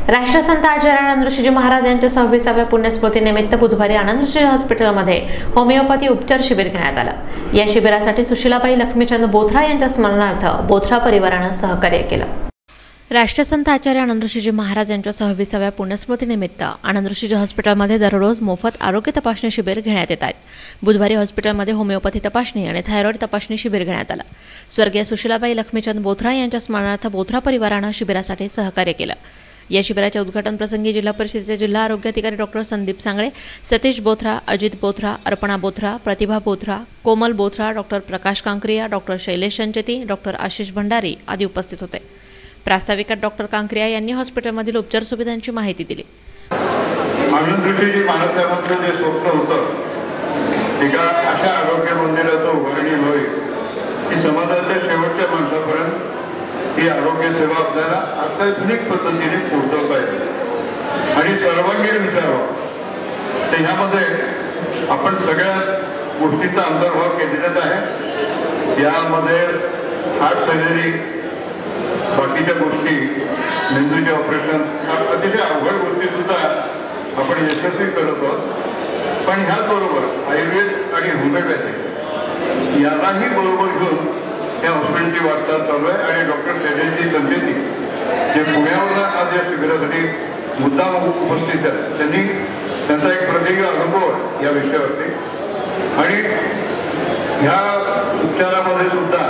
राष्ट्रसंत आचार्य आनंद ऋषीजी महाराज यांच्या 26व्या पुण्यस्मृतीनिमित्त बुधवारी आनंद ऋषी हॉस्पिटलमध्ये होमिओपॅथी उपचार शिबिर घेण्यात आलं। या शिबिरासाठी सुशीलाबाई लक्ष्मीचंद बोथरा यांच्या स्मरणार्थ बोथरा परिवारानं सहकार्य केलं। राष्ट्रसंत आचार्य आनंद ऋषीजी महाराज यांच्या 26व्या पुण्यस्मृतीनिमित्त आनंद ऋषीजी हॉस्पिटलमध्ये दररोज मोफत आरोग्य तपासणी शिबिर घेण्यात येत आहेत। बुधवारी हॉस्पिटलमध्ये होमिओपॅथी तपासणी आणि थायरॉइड तपासणी शिबिर घेण्यात आलं। स्वर्गीय सुशीलाबाई लक्ष्मीचंद बोथरा यांच्या स्मरणार्थ बोथरा परिवारानं शिबिरासाठी सहकार्य केलं। या शिबिराच्या उद्घाटन प्रसंगी जिल्हा परिषदेचे जिल्हा आरोग्य अधिकारी doctor Sandeep Sangle, Satish Bothra, Ajit Bothra, Arpana Bothra, Pratibha Bothra, Komal Bothra, doctor Prakash Kankariya, doctor Shailesh Sancheti, doctor Ashish Bhandari आदी उपस्थित होते। प्रास्ताविकात डॉक्टर कांक्रिया यांनी हॉस्पिटलमधील उपचार सुविधांची माहिती दिली। आनंद ऋषीजी महाराजांचं जे स्वप्न होतं, एका अशा आरोग्य मंदिराचं उभारणी होईल की समाजाच्या शेवटच्या माणसापर्यंत ही आरोग्य सेवा आपल्याला अत्याधुनिक पद्धतीने पोहोचवता येईल आणि सर्वांगीण विचारावा। तर ह्यामध्ये आपण सगळ्या गोष्टींचा अंतर्भाव केलेलाच आहे। यामध्ये हार्ट सर्जरी, बाकीच्या गोष्टी, मेंदूचे ऑपरेशन, अतिशय अवघड गोष्टी सुद्धा आपण यशस्वी करत आहोत। पण ह्याचबरोबर आयुर्वेद आणि होमिओपॅथी यालाही बरोबर घेऊन या हॉस्पिटलची वाटचाल चालू आहे। आणि डॉक्टर शैलेशजी संचेती जे पुण्यावरून आज या शिबिरासाठी मुद्दाम उपस्थित आहेत, त्यांनी त्यांचा एक प्रत्येक अनुभव या विषयावरती आणि ह्या उपचारामध्ये सुद्धा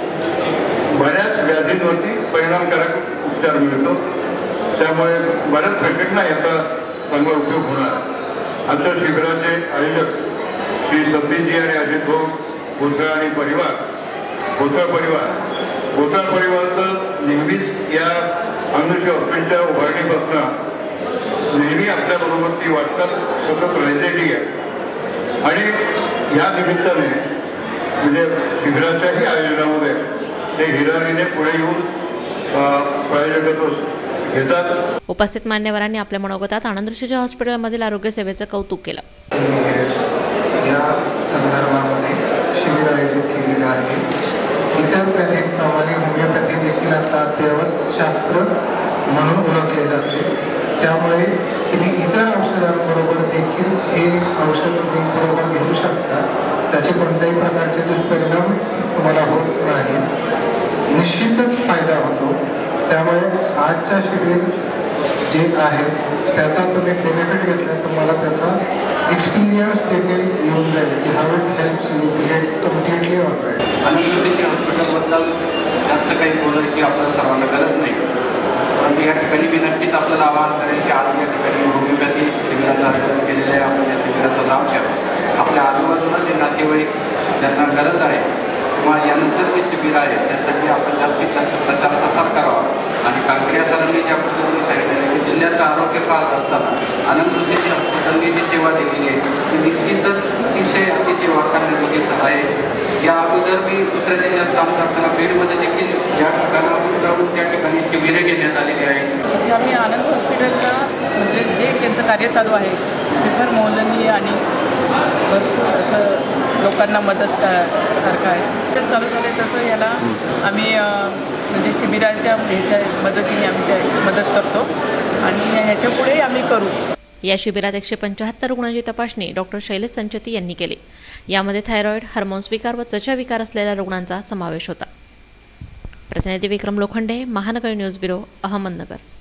बऱ्याच व्याधींवरती परिणामकारक उपचार मिळतो। त्यामुळे बऱ्याच पेशंटना याचा चांगला उपयोग होणार। आजच्या शिबिराचे आयोजक श्री सतीशजी आणि अजित भाऊ बोथरा आणि परिवार, बोथरा परिवार तर नेहमीच या आनंद ऋषी हॉस्पिटलच्या उभारणीपासून नेहमी आपल्याबरोबर ती वाटचाल सतत राहिलेली आहे। आणि या निमित्ताने म्हणजे शिबिराच्याही आयोजनामध्ये ते हिरारीने पुढे येऊन प्रायोजकत्व घेतात। उपस्थित मान्यवरांनी आपल्या मनोगतात आनंद ऋषीजी हॉस्पिटलमधील आरोग्य सेवेचं कौतुक केलं। या संदर्भामध्ये शिबिर आयोजित केलेलं आहे। इतर पॅथीप्रमाणे होमिओपॅथी देखील आता अद्ययावत शास्त्र म्हणून ओळखले जाते। त्यामुळे तुम्ही इतर औषधांबरोबर देखील हे औषध बरोबर घेऊ शकता। त्याचे कोणत्याही प्रकारचे दुष्परिणाम तुम्हाला होत नाही, निश्चितच फायदा होतो। त्यामुळे आजच्या शिबिर जे आहे त्याचा तुम्ही बेनिफिट घेतला, तुम्हाला त्याचा एक्सपिरियन्स देखील येऊन जाईल की how it helps you get completely alright. Anand Rishi हॉस्पिटलबद्दल जास्त काही बोलायची आपल्याला सर्वांना गरज नाही, पण या ठिकाणी मी नक्कीच आपल्याला आवाहन करेन की आज या ठिकाणी होमिओपॅथी शिबिराचं आयोजन केलेलं आहे। आपण या शिबिराचा लाभ घ्यावा। आपल्या आजूबाजूला जे नातेवाईक ज्यांना गरज आहे किंवा यानंतर जे शिबिर आहे त्यासाठी आपण जास्तीत जास्त प्रचार प्रसार करावा। आणि कांक्रिया सरांनी ज्या पद्धतीने सांगितलेलं की जिल्ह्याचं आरोग्य पाहत असताना आनंद ऋषीजी हॉस्पिटलने जी सेवा दिलेली आहे ती निश्चितच अतिशय वाखाणण्याजोगी आहे। या अगोदर मी दुसऱ्या जिल्ह्यात काम करताना बीडमध्ये देखील या ठिकाणाहून जाऊन त्या ठिकाणी शिबिरे घेण्यात आलेली आहे। आम्ही आनंद हॉस्पिटलला म्हणजे जे त्यांचं कार्य चालू आहे फार मोलनीय आणि भरपूर असं लोकांना मदत सारखं आहे। ते चालू झाले तसं याला आम्ही म्हणजे शिबिराच्या मदतीने आम्ही मदत करतो आणि ह्याच्या पुढे आम्ही करू। या शिबिरात 175 रुग्णांची तपासणी डॉक्टर शैलेश संचेती यांनी केली। यामध्ये थायरॉइड, हार्मोन्स विकार व त्वचा विकार असलेल्या रुग्णांचा समावेश होता। प्रतिनिधी विक्रम लोखंडे, महानगर न्यूज ब्युरो, अहमदनगर।